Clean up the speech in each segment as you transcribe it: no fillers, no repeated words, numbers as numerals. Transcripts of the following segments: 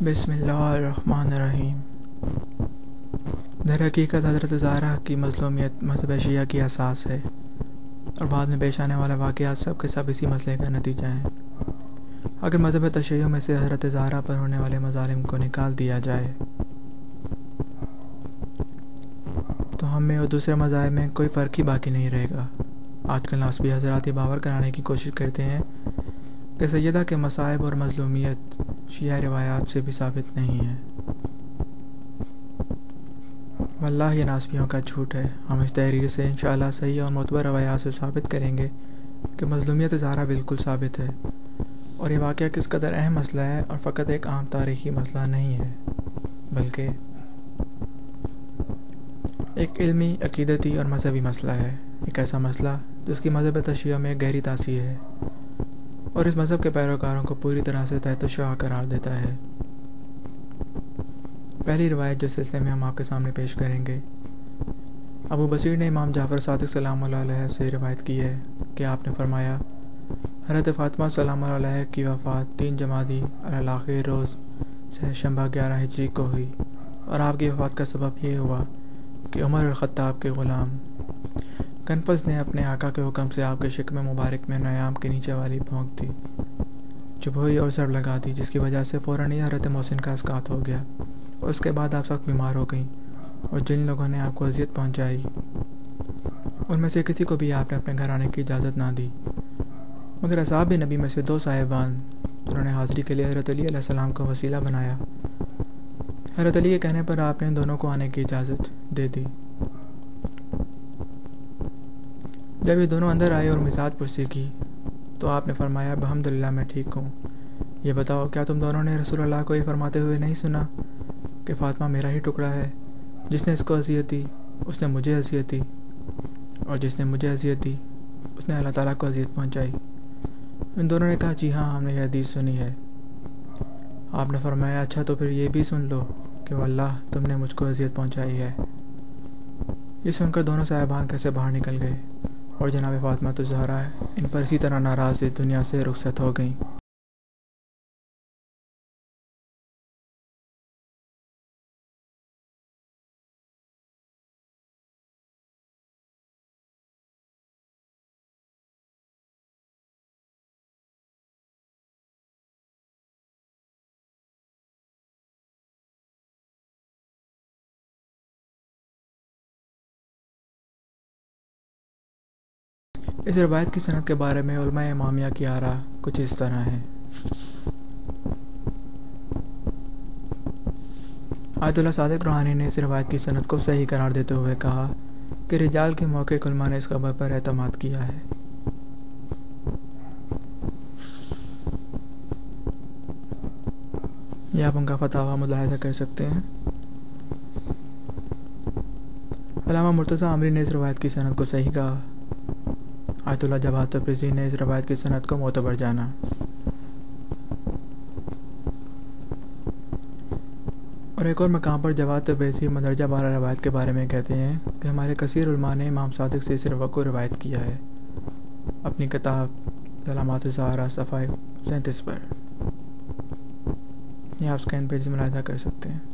بسم اللہ الرحمن الرحیم۔ در حقیقت حضرت زہرا کی مظلومیت مذہب شیعہ کی اساس ہے اور بعد میں پیش آنے والا واقعات سب کے سب اسی مسئلے کا نتیجہ ہیں۔ اگر مذہب تشیع میں سے حضرت زہرا پر ہونے والے مظالم کو نکال دیا جائے تو ہم میں اور دوسرے مذاہب میں کوئی فرق ہی باقی نہیں رہے گا۔ آج کل ناسبی حضرات یہ باور کرانے کی کوشش کرتے ہیں کہ سیدہ کے مصائب اور مظلومیت شیعہ روایات سے بھی ثابت نہیں ہے۔ واللہ یہ ناسبیوں کا جھوٹ ہے۔ ہم اس تحریر سے انشاءاللہ صحیح اور معتبر روایات سے ثابت کریں گے کہ مظلومیت زہرا بالکل ثابت ہے اور یہ واقعہ کس قدر اہم مسئلہ ہے اور فقط ایک عام تاریخی مسئلہ نہیں ہے بلکہ ایک علمی، عقیدتی اور مذہبی مسئلہ ہے۔ ایک ایسا مسئلہ جس کی مذہب تشیع میں گہری تاثیر ہے اور اس مذہب کے پیروکاروں کو پوری طرح سے تحت الشعاع قرار دیتا ہے۔ پہلی روایت جو سلسلے میں ہم آپ کے سامنے پیش کریں گے، ابو بصیر نے امام جعفر صادق سلام اللہ علیہ سے روایت کی ہے کہ آپ نے فرمایا، حضرت فاطمہ سلام اللہ علیہ کی وفات 3 جمادی الاخر روز سہشنبہ 11 ہجری کو ہوئی اور آپ کی وفات کا سبب یہ ہوا کہ عمر الخطاب کے غلام کنفذ نے اپنے آقا کے حکم سے آپ کے شکم مبارک میں نیام کے نیچے والی بھونک دی، چبھوئی اور ضرب لگا دی، جس کی وجہ سے فوراً ہی حضرت محسن کا اسقاط ہو گیا اور اس کے بعد آپ سخت بیمار ہو گئیں اور جن لوگوں نے آپ کو اذیت پہنچائی ان میں سے کسی کو بھی آپ نے اپنے گھر آنے کی اجازت نہ دی مگر اصحاب نبی میں سے 2 صاحبان جنہوں نے حاضری کے لیے حضرت علی علیہ السلام کو وسیلہ بنایا، حضرت علی کے کہنے پر آپ نے دونوں کو آنے کی اجازت دے دی۔ جب یہ دونوں اندر آئے اور مزاج پرسی کی تو آپ نے فرمایا، الحمدللہ میں ٹھیک ہوں۔ یہ بتاؤ، کیا تم دونوں نے رسول اللہ کو یہ فرماتے ہوئے نہیں سنا کہ فاطمہ میرا ہی ٹکڑا ہے؟ جس نے اس کو اذیت دی اس نے مجھے اذیت دی اور جس نے مجھے اذیت دی اس نے اللہ تعالیٰ کو اذیت پہنچائی۔ ان دونوں نے کہا، جی ہاں، ہم نے یہ حدیث سنی ہے۔ آپ نے فرمایا، اچھا تو پھر یہ بھی سن لو کہ واللہ تم نے مجھ کو اذیت پہنچائی ہے۔ یہ سن کر دونوں صاحبان کیسے باہر نکل گئے اور جناب فاطمہ الزہرا ان پر اسی طرح ناراض اس دنیا سے رخصت ہو گئیں۔ اس روایت کی سند کے بارے میں علماء امامیہ کی آراء کچھ اس طرح ہیں۔ آیت اللہ صادق روحانی نے اس روایت کی سند کو صحیح قرار دیتے ہوئے کہا کہ رجال کے موقع علماء نے اس خبر پر اعتماد کیا ہے۔ یہ آپ ان کا فتاویٰ ملاحظہ کر سکتے ہیں۔ علامہ مرتضیٰ عامری نے اس روایت کی سند کو صحیح کہا۔ آیت اللہ جواہر تبریزی نے اس روایت کی سند کو معتبر جانا۔ اور ایک اور مقام پر جواہر تبریزی مندرجہ بالا روایت کے بارے میں کہتے ہیں کہ ہمارے کثیر علماء نے امام صادق سے صرف کو روایت کیا ہے، اپنی کتاب علامات زہرا صفحہ 37 پر۔ یہ آپ سکین پیج ملاحظہ کر سکتے ہیں۔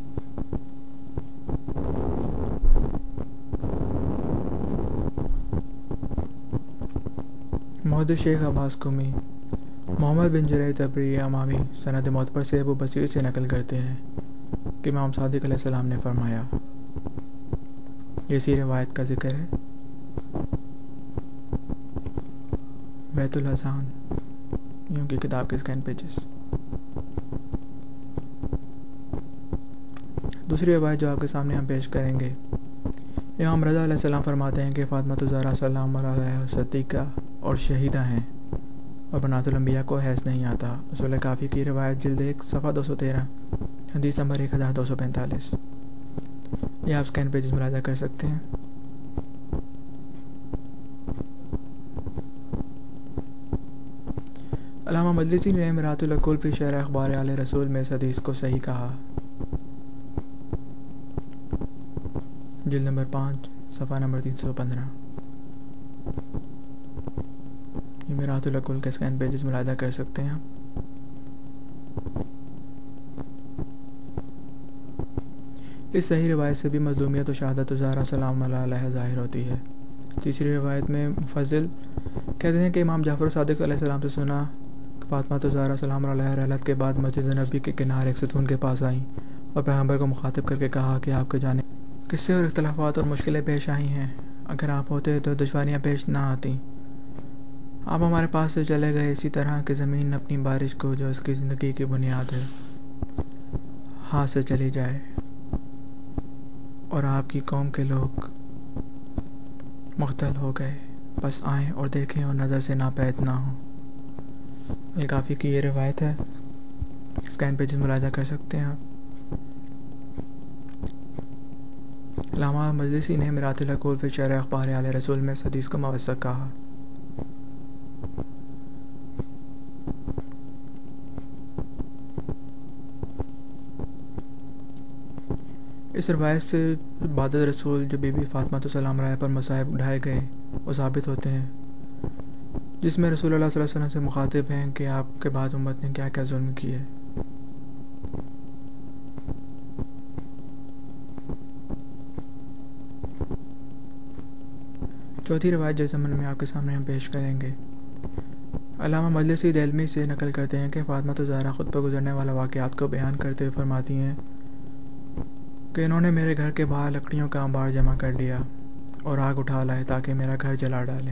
محدث شیخ عباس قمی محمد بن جریر طبری امامی سند معتبر سے ابو بصیر سے نقل کرتے ہیں کہ امام صادق علیہ السلام نے فرمایا۔ یہ اسی روایت کا ذکر ہے۔ بیت الاذان یوں کی کتاب کے سکین پیجز۔ دوسری روایت جو آپ کے سامنے ہم پیش کریں گے، امام رضا علیہ السلام فرماتے ہیں کہ فاطمہ الزہرا سلام اللہ علیہ صدیقہ اور شہیدہ ہیں اور بنات الانبیاء کو حیض نہیں آتا۔ اصول کافی کی روایت جلد 1 صفحہ 213 حدیث نمبر 1245۔ یہ آپ سکین پیجز ملاحظہ کر سکتے ہیں۔ علامہ مجلسی نے مرآۃ العقول فی شرح اخبار آل رسول میں اس حدیث کو صحیح کہا، جلد نمبر 5 صفحہ نمبر 315۔ یہ مرآۃ العقول کے سکین پیجز ملاحظہ کر سکتے ہیں۔ اس صحیح روایت سے بھی مظلومیت و شہادت زہرا سلام اللہ علیہ ظاہر ہوتی ہے۔ تیسری روایت میں مفضل کہتے ہیں کہ امام جعفر صادق علیہ السلام سے سنا کہ فاطمہ زہرا سلام اللہ علیہ رحلت کے بعد مسجد نبی کے کنارے ایک ستون کے پاس آئیں اور پیغمبر کو مخاطب کر کے کہا کہ آپ کے جانے قصے اور اختلافات اور مشکلیں پیش آئی ہیں، اگر آپ ہوتے تو دشواریاں پیش نہ آتیں۔ آپ ہمارے پاس سے چلے گئے اسی طرح کہ زمین اپنی بارش کو جو اس کی زندگی کی بنیاد ہے ہاتھ سے چلی جائے، اور آپ کی قوم کے لوگ مقتل ہو گئے، بس آئیں اور دیکھیں اور نظر سے ناپید نہ ہوں۔ الکافی کی یہ روایت ہے، اسکین پیجز ملاحظہ کر سکتے ہیں آپ۔ علامہ مجلسی نے میرات العقول فی شرح اخبار آل رسول میں اس حدیث کو موثق کہا۔ اس روایت سے بعد رسول جو بی بی فاطمہ سلام علیہ پر مصائب اٹھائے گئے وہ ثابت ہوتے ہیں، جس میں رسول اللہ صلی اللہ علیہ وسلم سے مخاطب ہیں کہ آپ کے بعد امت نے کیا کیا ظلم کیے۔ چوتھی روایت جس ضمن میں آپ کے سامنے ہم پیش کریں گے، علامہ مجلسی دہلوی سے نقل کرتے ہیں کہ فاطمہ زہرا خود پر گزرنے والا واقعات کو بیان کرتے ہوئے فرماتی ہیں کہ انہوں نے میرے گھر کے باہر لکڑیوں کا انبار جمع کر لیا اور آگ اٹھا لائے تاکہ میرا گھر جلا ڈالیں۔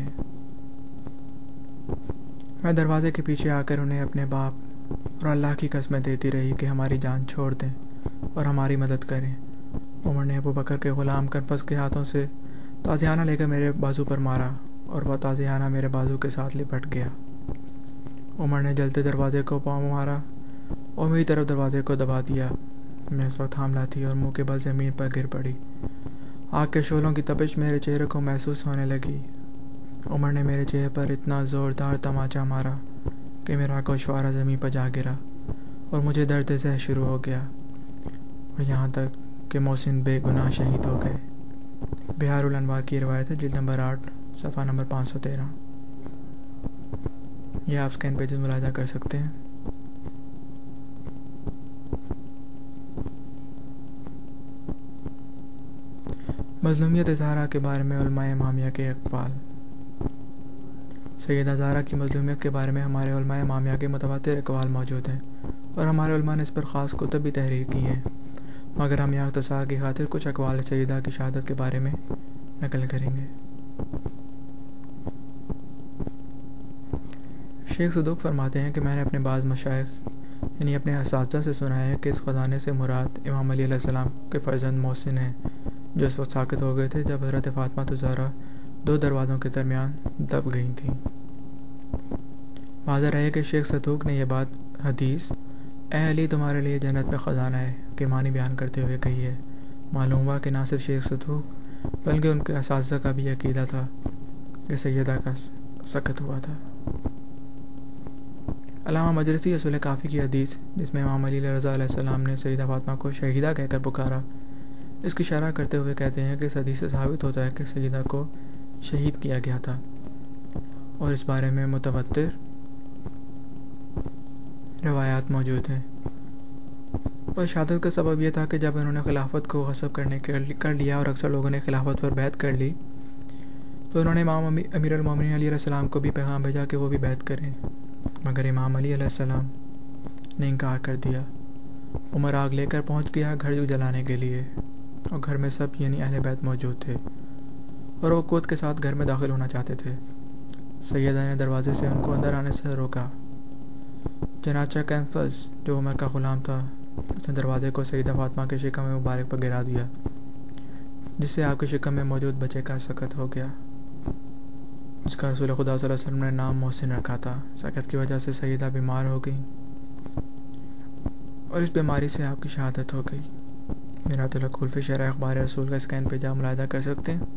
میں دروازے کے پیچھے آ کر انہیں اپنے باپ اور اللہ کی قسمیں دیتی رہی کہ ہماری جان چھوڑ دیں اور ہماری مدد کریں۔ عمر نے ابو بکر کے غلام کنفس کے ہاتھوں سے تازیانہ لے کر میرے بازو پر مارا اور وہ تازیانہ میرے بازو کے ساتھ لپٹ گیا۔ عمر نے جلتے دروازے کو پاؤں مارا اور میری طرف دروازے کو دبا دیا۔ میں اس وقت حاملہ تھی اور منہ کے بل زمین پر گر پڑی۔ آگ کے شعلوں کی تپش میرے چہرے کو محسوس ہونے لگی۔ عمر نے میرے چہرے پر اتنا زوردار تماچا مارا کہ میرا گوشوارہ زمین پر جا گرا اور مجھے درد ذہ شروع ہو گیا، اور یہاں تک کہ محسن بے گناہ شہید ہو گئے۔ بہار الانوار کی روایت ہے، جلد نمبر 8 صفحہ نمبر 513۔ یہ آپ اسکین پیجز ملاحظہ کر سکتے ہیں۔ مظلومیت زہرا کے بارے میں علماء امامیہ کے اقوال۔ سیدہ زہرا کی مظلومیت کے بارے میں ہمارے علماء امامیہ کے متواتر اقوال موجود ہیں، اور ہمارے علماء نے اس پر خاص کتب بھی تحریر کی ہیں، مگر ہم یہاں اختصار کی خاطر کچھ اقوال سیدہ کی شہادت کے بارے میں نقل کریں گے۔ شیخ صدوق فرماتے ہیں کہ میں نے اپنے بعض مشائخ یعنی اپنے اساتذہ سے سنا ہے کہ اس خزانے سے مراد امام علی علیہ السلام کے فرزند محسن ہیں، جو اس وقت ساکت ہو گئے تھے جب حضرت فاطمہ زہرا 2 دروازوں کے درمیان دب گئی تھیں۔ واضح رہے کہ شیخ صدوق نے یہ بات حدیث اے علی تمہارے لیے جنت میں خزانہ ہے کے معنی بیان کرتے ہوئے کہی ہے۔ معلوم ہوا کہ نہ صرف شیخ صدوق بلکہ ان کے اساتذہ کا بھی عقیدہ تھا کہ سیدہ کا سقط ہوا تھا۔ علامہ مجلسی اصول کافی کی حدیث جس میں امام علی رضا علیہ السلام نے سیدہ فاطمہ کو شہیدہ کہہ کر پکارا، اس کی شرح کرتے ہوئے کہتے ہیں کہ اس حدیث سے ثابت ہوتا ہے کہ سیدہ کو شہید کیا گیا تھا، اور اس بارے میں متواتر روایات موجود ہیں۔ اور شہادت کا سبب یہ تھا کہ جب انہوں نے خلافت کو غصب کر لیا اور اکثر لوگوں نے خلافت پر بیعت کر لی، تو انہوں نے امام امیر المومنین علیہ السلام کو بھی پیغام بھیجا کہ وہ بھی بیعت کریں، مگر امام علی علیہ السلام نے انکار کر دیا۔ عمر آگ لے کر پہنچ گیا گھر جلانے کے لیے، اور گھر میں سب یعنی اہل بیت موجود تھے، اور وہ قوت کے ساتھ گھر میں داخل ہونا چاہتے تھے۔ سیدہ نے دروازے سے ان کو اندر آنے سے روکا۔ چنانچہ کنفس جو عمر کا غلام تھا اس نے دروازے کو سیدہ فاطمہ کے شکم مبارک پر گرا دیا، جس سے آپ کے شکم میں موجود بچے کا سقط ہو گیا، جس کا رسول خدا صلی اللہ علیہ وسلم نے نام محسن رکھا تھا۔ سقط کی وجہ سے سیدہ بیمار ہو گئی اور اس بیماری سے آپ کی شہادت ہو گئی۔ میرات العقول فی شرح اخبار رسول کا اسکین پہ جا ملاحظہ کر سکتے ہیں۔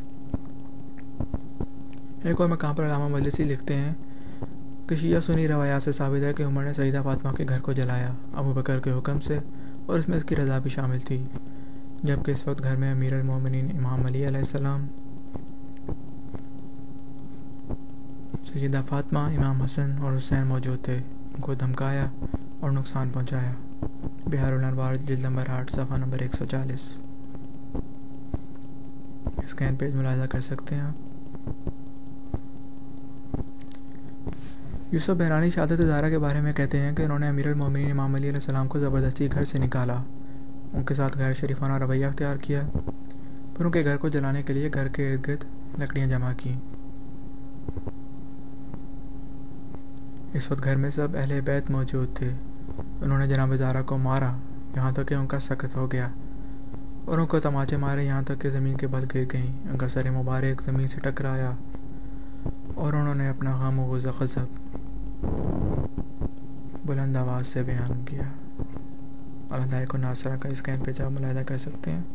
ایک اور مقام پر علامہ مجلسی لکھتے ہیں کہ شیعہ سنی روایات سے ثابت ہے کہ عمر نے سیدہ فاطمہ کے گھر کو جلایا ابو بکر کے حکم سے، اور اس میں اس کی رضا بھی شامل تھی، جبکہ اس وقت گھر میں امیر المومنین امام علی علیہ السلام، سیدہ فاطمہ، امام حسن اور حسین موجود تھے۔ ان کو دھمکایا اور نقصان پہنچایا۔ بہار الانوار جلد نمبر 8 صفحہ نمبر 140۔ اسکین پیج ملاحظہ کر سکتے ہیں آپ۔ یوسف بحرانی شہادت زہرا کے بارے میں کہتے ہیں کہ انہوں نے امیر المومنین امام علی علیہ السلام کو زبردستی گھر سے نکالا، ان کے ساتھ غیر شریفانہ رویہ اختیار کیا، پھر ان کے گھر کو جلانے کے لیے گھر کے ارد گرد لکڑیاں جمع کیں۔ اس وقت گھر میں سب اہل بیت موجود تھے۔ انہوں نے جناب زہرا کو مارا یہاں تک کہ ان کا سقط ہو گیا، اور ان کو تماچے مارے یہاں تک کہ زمین کے بل گر گئیں۔ ان کا سر مبارک زمین سے ٹکرایا اور انہوں نے اپنا غم و غضب بلند آواز سے بیان کیا۔ اللہ کو ناصرہ کا اسکین پہ آپ ملاحظہ کر سکتے ہیں۔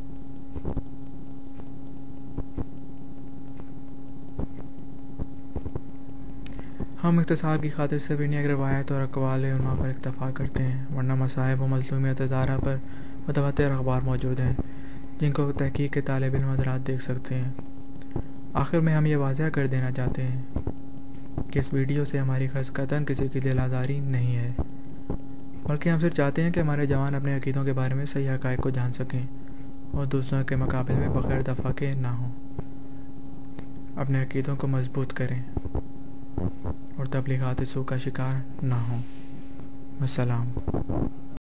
ہم اختصار کی خاطر صرف انہیں ایک روایت اور اقوال علماء پر اکتفا کرتے ہیں، ورنہ مصائب و مظلومیت زہرا پر متواتر اخبار موجود ہیں جن کو تحقیق کے طالب علم حضرات دیکھ سکتے ہیں۔ آخر میں ہم یہ واضح کر دینا چاہتے ہیں کہ اس ویڈیو سے ہماری غرض قطعاً کسی کی دل آزاری نہیں ہے، بلکہ ہم صرف چاہتے ہیں کہ ہمارے جوان اپنے عقیدوں کے بارے میں صحیح حقائق کو جان سکیں اور دوسروں کے مقابل میں بغیر دفاع کے نہ ہوں، اپنے عقیدوں کو مضبوط کریں اور تبلیغات سوء کا شکار نہ ہوں۔ السلام۔